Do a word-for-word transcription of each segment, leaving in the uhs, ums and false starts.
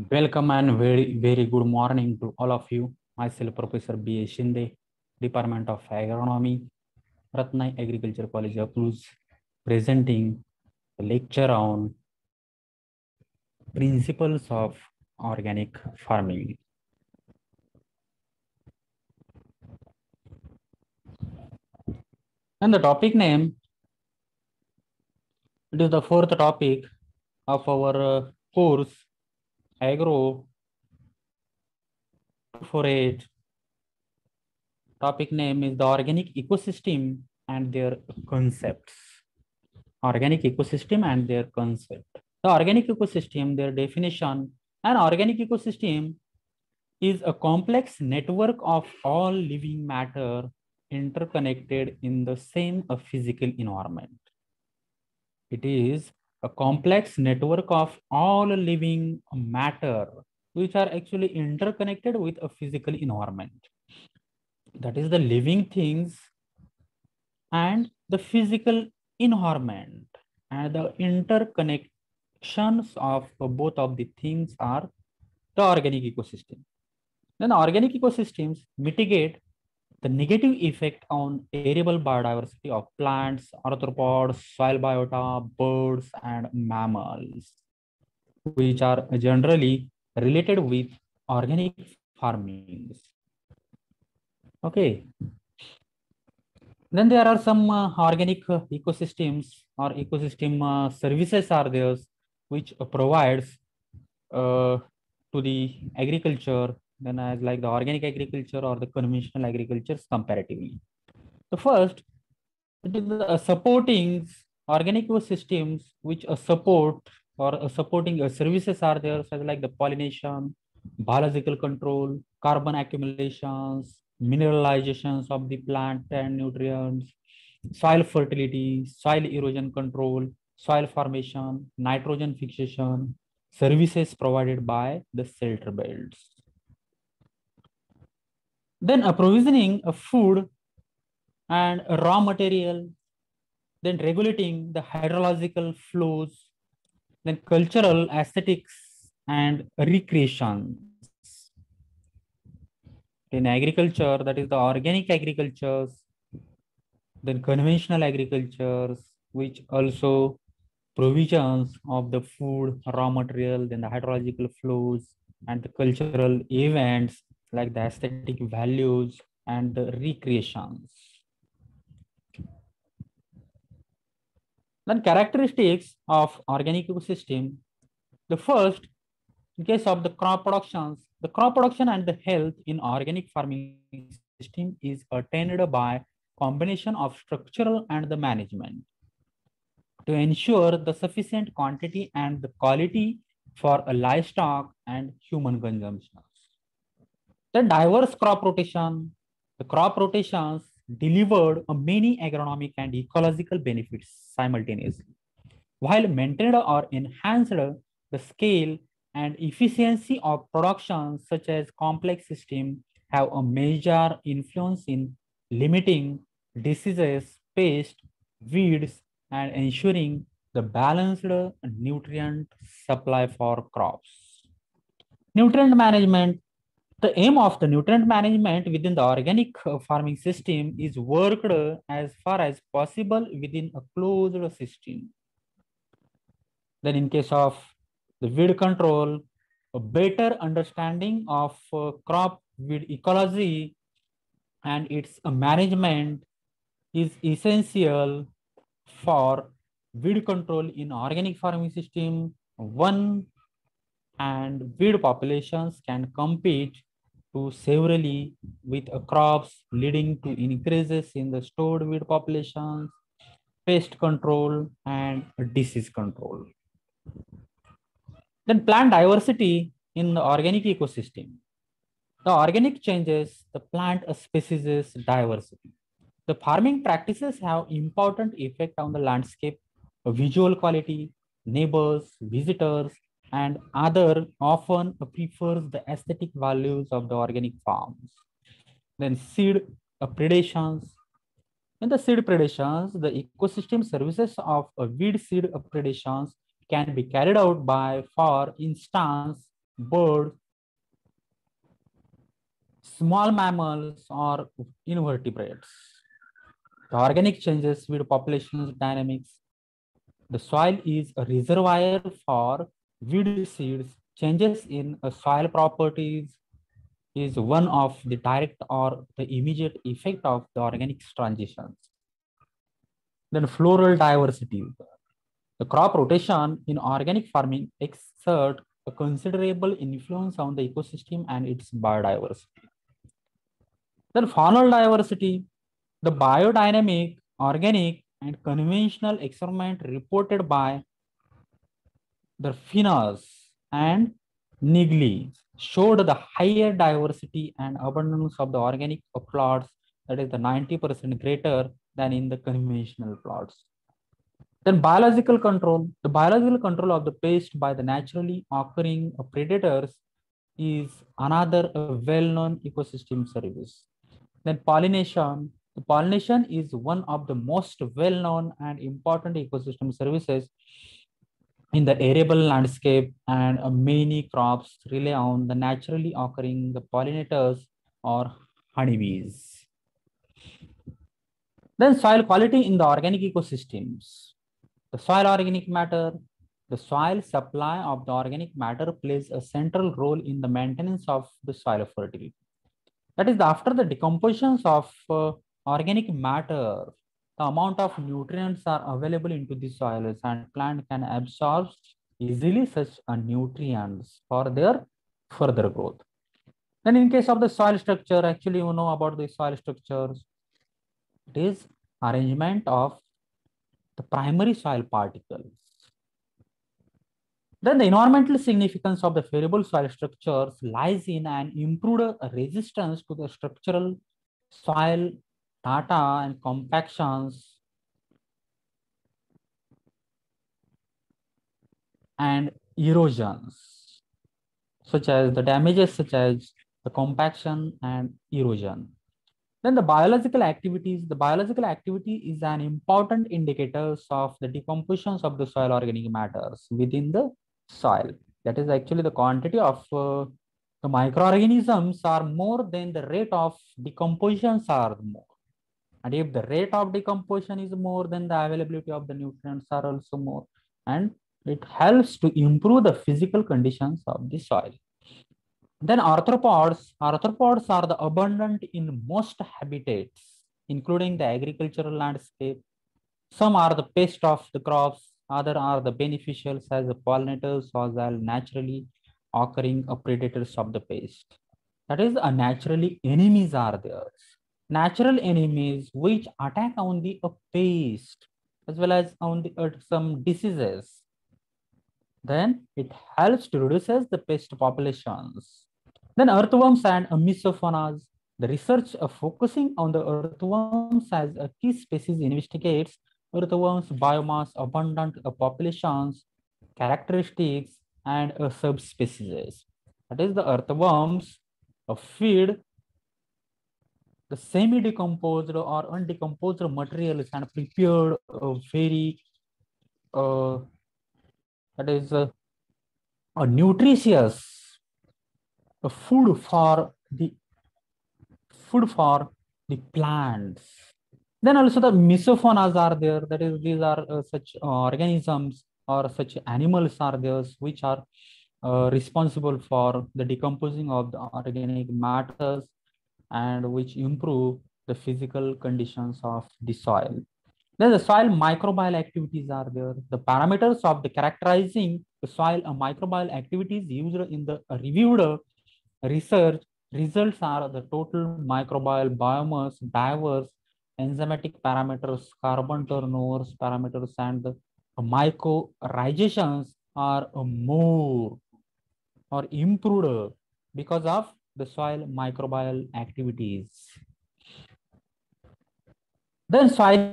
Welcome and very, very good morning to all of you. Myself, Professor B A Shinde, Department of Agronomy, Ratnai Agriculture College of Cluj, presenting the lecture on principles of organic farming. And the topic name, it is the fourth topic of our uh, course, Agro for eight. Topic name is the organic ecosystem and their concepts. Organic ecosystem and their concept. The organic ecosystem, their definition, an organic ecosystem is a complex network of all living matter interconnected in the same uh, physical environment. It is a complex network of all living matter which are actually interconnected with a physical environment. That is the living things and the physical environment, and the interconnections of both of the things are the organic ecosystem. Then organic ecosystems mitigate the negative effect on arable biodiversity of plants, arthropods, soil biota, birds, and mammals, which are generally related with organic farming. Okay. Then there are some uh, organic uh, ecosystems or ecosystem uh, services are there, which uh, provides uh, to the agriculture, then as like the organic agriculture or the conventional agriculture comparatively. The first, it is the uh, supporting organic ecosystems which uh, support or uh, supporting uh, services are there, such like the pollination, biological control, carbon accumulations, mineralizations of the plant and nutrients, soil fertility, soil erosion control, soil formation, nitrogen fixation, services provided by the shelter belts. Then a provisioning of food and raw material, then regulating the hydrological flows, then cultural aesthetics and recreations. In agriculture, that is the organic agricultures, then conventional agricultures, which also provisions of the food, raw material, then the hydrological flows, and the cultural events like the aesthetic values and the recreations. Then characteristics of organic ecosystem. The first, in case of the crop productions, the crop production and the health in organic farming system is attained by combination of structural and the management to ensure the sufficient quantity and the quality for a livestock and human consumption. The diverse crop rotation, the crop rotations delivered a many agronomic and ecological benefits simultaneously, while maintained or enhanced the scale and efficiency of production, such as complex systems, have a major influence in limiting diseases, pests, weeds, and ensuring the balanced nutrient supply for crops. Nutrient management. The aim of the nutrient management within the organic uh, farming system is worked as far as possible within a closed system. Then in case of the weed control, a better understanding of uh, crop weed ecology and its uh, management is essential for weed control in organic farming system. One and weed populations can compete to severally with uh, crops, leading to increases in the stored weed populations, pest control, and disease control. Then plant diversity in the organic ecosystem. The organic changes the plant species diversity. The farming practices have important effect on the landscape, visual quality, neighbors, visitors, and other often prefers the aesthetic values of the organic farms. Then seed predations. In the seed predations, the ecosystem services of a weed seed predations can be carried out by, for instance, birds, small mammals, or invertebrates. The organic changes with population dynamics. The soil is a reservoir for weed seeds. Changes in a soil properties is one of the direct or the immediate effect of the organic transitions. Then floral diversity. The crop rotation in organic farming exert a considerable influence on the ecosystem and its biodiversity. Then faunal diversity, the biodynamic, organic, and conventional experiment reported by the Finas and Nigli showed the higher diversity and abundance of the organic plots, that is the ninety percent greater than in the conventional plots. Then biological control. The biological control of the pest by the naturally occurring predators is another well-known ecosystem service. Then pollination. The pollination is one of the most well-known and important ecosystem services in the arable landscape, and uh, many crops rely on the naturally occurring the pollinators or honeybees. Then soil quality in the organic ecosystems. The soil organic matter. The soil supply of the organic matter plays a central role in the maintenance of the soil fertility. That is, after the decomposition of uh, organic matter, the amount of nutrients are available into the soils and plant can absorb easily such uh, nutrients for their further growth. Then in case of the soil structure, actually you know about the soil structures. It is arrangement of the primary soil particles. Then the environmental significance of the variable soil structures lies in an improved resistance to the structural soil data and compactions and erosions, such as the damages such as the compaction and erosion. Then the biological activities, the biological activity is an important indicator of the decompositions of the soil organic matters within the soil. That is actually the quantity of uh, the microorganisms are more than the rate of decompositions are more. And if the rate of decomposition is more, then the availability of the nutrients are also more. And it helps to improve the physical conditions of the soil. Then arthropods, arthropods are the abundant in most habitats, including the agricultural landscape. Some are the pest of the crops, other are the beneficials as the pollinators or the naturally occurring predators of the pest. That is, a naturally enemies are there. Natural enemies which attack on the uh, pest as well as on the uh, some diseases. Then it helps to reduce the pest populations. Then earthworms and uh, mesophonas. The research uh, focusing on the earthworms as a key species investigates earthworms biomass, abundant uh, populations, characteristics, and uh, subspecies. That is, the earthworms uh, feed the semi-decomposed or undecomposed materials and prepared a very uh, that is a, a nutritious a food for the food for the plants. Then also the mesophonas are there. That is, these are uh, such uh, organisms or such animals are there which are uh, responsible for the decomposing of the organic matters and which improve the physical conditions of the soil. Then the soil microbial activities are there. The parameters of the characterizing the soil uh, microbial activities used in the uh, reviewed uh, research results are the total microbial biomass, diverse enzymatic parameters, carbon turnovers parameters, and the mycorrhizations are uh, more or improved because of the soil microbial activities. Then soil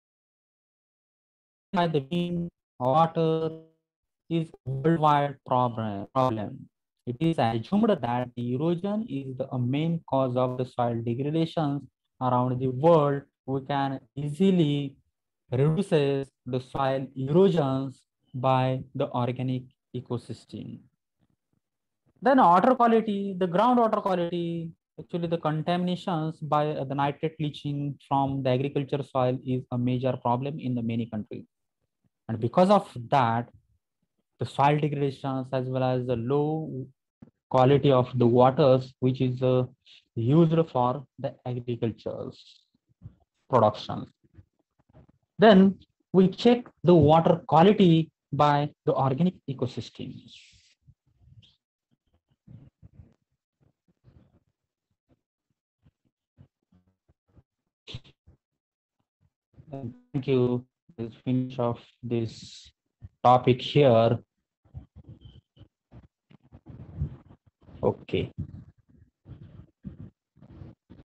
by the wind, water is a worldwide problem. problem. It is assumed that the erosion is the main cause of the soil degradations around the world. We can easily reduce the soil erosions by the organic ecosystem. Then water quality, the groundwater quality, actually the contaminations by the nitrate leaching from the agriculture soil is a major problem in the many countries. And because of that, the soil degradations as well as the low quality of the waters, which is uh, used for the agriculture production. Then we check the water quality by the organic ecosystems. And thank you. Let's finish off this topic here. Okay.